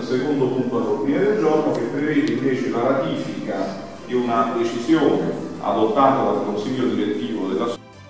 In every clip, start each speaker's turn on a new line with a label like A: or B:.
A: secondo punto all'ordine del giorno, che prevede invece la ratifica di una decisione adottata dal Consiglio direttivo della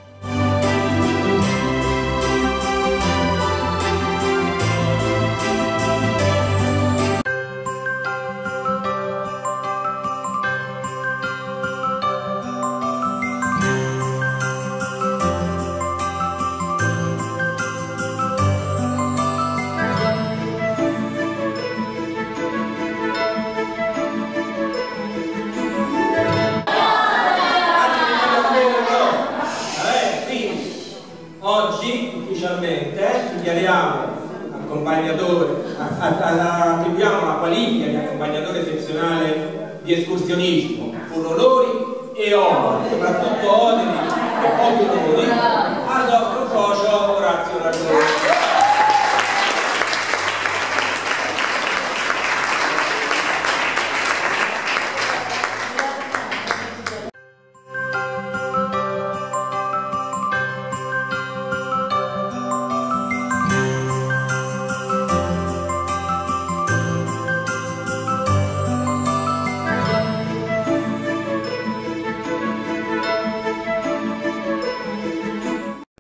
B: Oggi ufficialmente dichiariamo accompagnatore, attribuiamo la qualifica di accompagnatore sezionale di escursionismo con onori e oneri, soprattutto oneri e pochi onori,